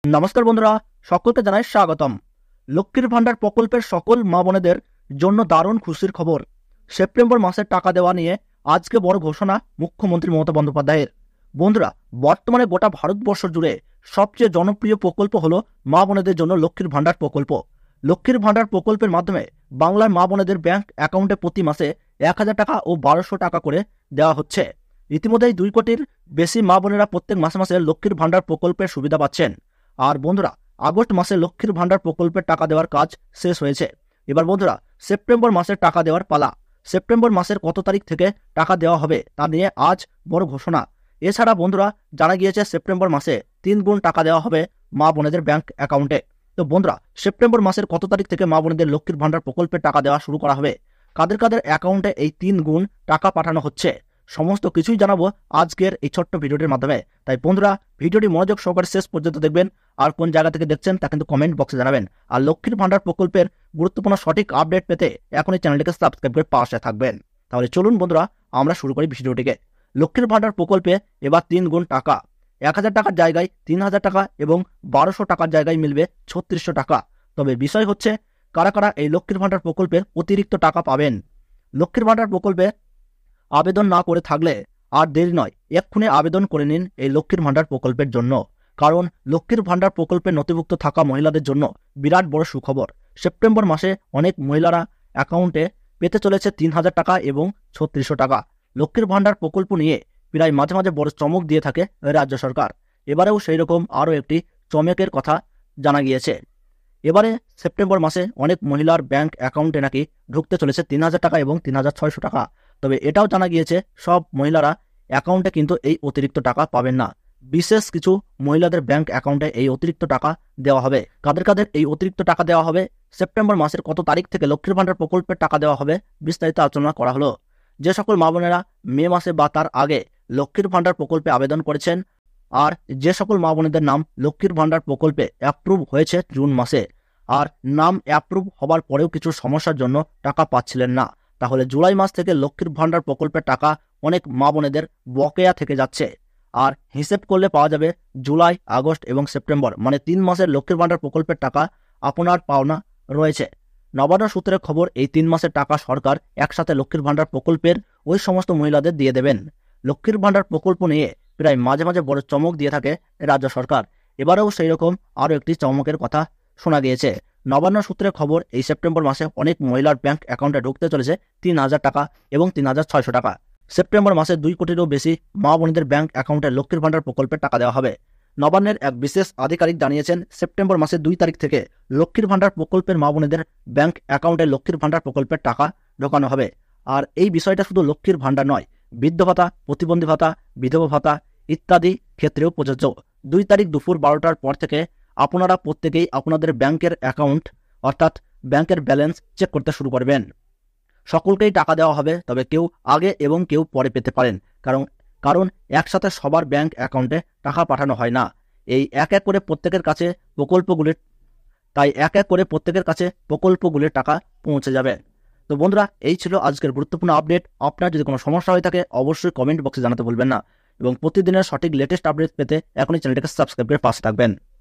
নমস্কার বন্ধুরা, সকলকে জানাই স্বাগতম। লক্ষ্মীর ভান্ডার প্রকল্পের সকল মা বোনেদের জন্য দারুণ খুশির খবর। সেপ্টেম্বর মাসের টাকা দেওয়া নিয়ে আজকে বড় ঘোষণা মুখ্যমন্ত্রী মমতা বন্দ্যোপাধ্যায়ের। বন্ধুরা, বর্তমানে গোটা ভারতবর্ষ জুড়ে সবচেয়ে জনপ্রিয় প্রকল্প হলো মা বোনেদের জন্য লক্ষ্মীর ভান্ডার প্রকল্প। লক্ষ্মীর ভান্ডার প্রকল্পের মাধ্যমে বাংলার মা বোনেদের ব্যাংক অ্যাকাউন্টে প্রতি মাসে 1000 টাকা ও 1200 টাকা করে দেওয়া হচ্ছে। ইতিমধ্যেই 2 কোটির বেশি মা বোনেরা প্রত্যেক মাসে মাসে লক্ষ্মীর ভান্ডার প্রকল্পের সুবিধা পাচ্ছেন। আর বন্ধুরা, আগস্ট মাসে লক্ষ্মীর ভান্ডার প্রকল্পের টাকা দেওয়ার কাজ শেষ হয়েছে। এবার বন্ধুরা, সেপ্টেম্বর মাসের টাকা দেওয়ার পালা। সেপ্টেম্বর মাসের কত তারিখ থেকে টাকা দেওয়া হবে তা নিয়ে আজ বড় ঘোষণা। এছাড়া বন্ধুরা, জানা গিয়েছে সেপ্টেম্বর মাসে 3 গুণ টাকা দেওয়া হবে মা বোনেদের ব্যাংক অ্যাকাউন্টে। তো বন্ধুরা, সেপ্টেম্বর মাসের কত তারিখ থেকে মা বোনেদের লক্ষ্মীর ভান্ডার প্রকল্পের টাকা দেওয়া শুরু করা হবে, কাদের কাদের অ্যাকাউন্টে এই 3 গুণ টাকা পাঠানো হচ্ছে, সমস্ত কিছুই জানাবো আজকের এই ছোট্ট ভিডিওটির মাধ্যমে। তাই বন্ধুরা, ভিডিওটি মনোযোগ সহকারে শেষ পর্যন্ত দেখবেন। আর কোন জায়গা থেকে দেখছেন তা কিন্তু কমেন্ট বক্সে জানাবেন। আর লক্ষ্মীর ভান্ডার প্রকল্পের গুরুত্বপূর্ণ সঠিক আপডেট পেতে এখনই চ্যানেলটিকে সাবস্ক্রাইব করে পাশে থাকবেন। তাহলে চলুন বন্ধুরা, আমরা শুরু করি ভিডিওটিকে। লক্ষ্মীর ভান্ডার প্রকল্পে এবার 3 গুণ টাকা। 1000 টাকার জায়গায় 3000 টাকা এবং 1200 টাকার জায়গায় মিলবে 3600 টাকা। তবে বিষয় হচ্ছে, কারা কারা এই লক্ষ্মীর ভান্ডার প্রকল্পের অতিরিক্ত টাকা পাবেন। লক্ষ্মীর ভান্ডার প্রকল্পে আবেদন না করে থাকলে আর দেরি নয়, এক্ষুনি আবেদন করে নিন এই লক্ষ্মীর ভান্ডার প্রকল্পের জন্য। কারণ লক্ষ্মীর ভান্ডার প্রকল্পে নথিভুক্ত থাকা মহিলাদের জন্য বিরাট বড় সুখবর। সেপ্টেম্বর মাসে অনেক মহিলারা অ্যাকাউন্টে পেতে চলেছে 3000 টাকা এবং 3600 টাকা। লক্ষ্মীর ভান্ডার প্রকল্প নিয়ে প্রায় মাঝে মাঝে বড় চমক দিয়ে থাকে রাজ্য সরকার। এবারেও সেই রকম আরও একটি চমকের কথা জানা গিয়েছে। এবারে সেপ্টেম্বর মাসে অনেক মহিলার ব্যাংক অ্যাকাউন্টে নাকি ঢুকতে চলেছে 3000 টাকা এবং 3600 টাকা। তবে এটাও জানা গিয়েছে, সব মহিলারা অ্যাকাউন্টে কিন্তু এই অতিরিক্ত টাকা পাবেন না। বিশেষ কিছু মহিলাদের ব্যাংক অ্যাকাউন্টে এই অতিরিক্ত টাকা দেওয়া হবে। কাদের কাদের এই অতিরিক্ত টাকা দেওয়া হবে, সেপ্টেম্বর মাসের কত তারিখ থেকে লক্ষ্মীর ভান্ডার প্রকল্পের টাকা দেওয়া হবে, বিস্তারিত আলোচনা করা হলো। যে সকল মা বোনেরা মে মাসে বা তার আগে লক্ষ্মীর ভান্ডার প্রকল্পে আবেদন করেছেন, আর যে সকল মা বোনেদের নাম লক্ষ্মীর ভান্ডার প্রকল্পে অ্যাপ্রুভ হয়েছে জুন মাসে, আর নাম অ্যাপ্রুভ হবার পরেও কিছু সমস্যার জন্য টাকা পাচ্ছিলেন না, তাহলে জুলাই মাস থেকে লক্ষ্মীর ভান্ডার প্রকল্পের টাকা অনেক মা বোনেদের বকেয়া থেকে যাচ্ছে। আর হিসেব করলে পাওয়া যাবে জুলাই, আগস্ট এবং সেপ্টেম্বর, মানে 3 মাসের লক্ষ্মীর ভান্ডার প্রকল্পের টাকা আপনার পাওনা রয়েছে। নবান্ন সূত্রের খবর, এই 3 মাসের টাকা সরকার একসাথে লক্ষ্মীর ভান্ডার প্রকল্পের ওই সমস্ত মহিলাদের দিয়ে দেবেন। লক্ষ্মীর ভান্ডার প্রকল্প নিয়ে প্রায় মাঝে মাঝে বড় চমক দিয়ে থাকে রাজ্য সরকার। এবারেও সেই রকম আরও একটি চমকের কথা শোনা গিয়েছে। নবান্ন সূত্রের খবর, এই সেপ্টেম্বর মাসে অনেক মহিলার ব্যাংক অ্যাকাউন্টে ঢুকতে চলেছে 3000 টাকা এবং 3600 টাকা। সেপ্টেম্বর মাসে 2 কোটিরও বেশি মা বোনদের ব্যাংক অ্যাকাউন্টে লক্ষ্মীর ভান্ডার প্রকল্পের টাকা দেওয়া হবে। নবান্নের এক বিশেষ আধিকারিক জানিয়েছেন, সেপ্টেম্বর মাসে 2 তারিখ থেকে লক্ষ্মীর ভান্ডার প্রকল্পের মা বোনেদের ব্যাংক অ্যাকাউন্টে লক্ষ্মীর ভান্ডার প্রকল্পের টাকা ঢোকানো হবে। আর এই বিষয়টা শুধু লক্ষ্মীর ভান্ডার নয়, বৃদ্ধ ভাতা, প্রতিবন্ধী ভাতা, বিধবা ভাতা ইত্যাদি ক্ষেত্রেও প্রযোজ্য। 2 তারিখ দুপুর 12টার পর থেকে আপনারা প্রত্যেকেই আপনাদের ব্যাংকের অ্যাকাউন্ট অর্থাৎ ব্যাংকের ব্যালেন্স চেক করতে শুরু করবেন। সকলকেই টাকা দেওয়া হবে, তবে কেউ আগে এবং কেউ পরে পেতে পারেন। কারণ একসাথে সবার ব্যাংক অ্যাকাউন্টে টাকা পাঠানো হয় না। এই এক এক করে প্রত্যেকের কাছে প্রকল্পগুলির টাকা পৌঁছে যাবে। তো বন্ধুরা, এই ছিল আজকের গুরুত্বপূর্ণ আপডেট। আপনার যদি কোনো সমস্যা হয়ে থাকে অবশ্যই কমেন্ট বক্সে জানাতে ভুলবেন না, এবং প্রতিদিনের সঠিক লেটেস্ট আপডেট পেতে এখনই চ্যানেলটিকে সাবস্ক্রাইব করে পাশে থাকবেন।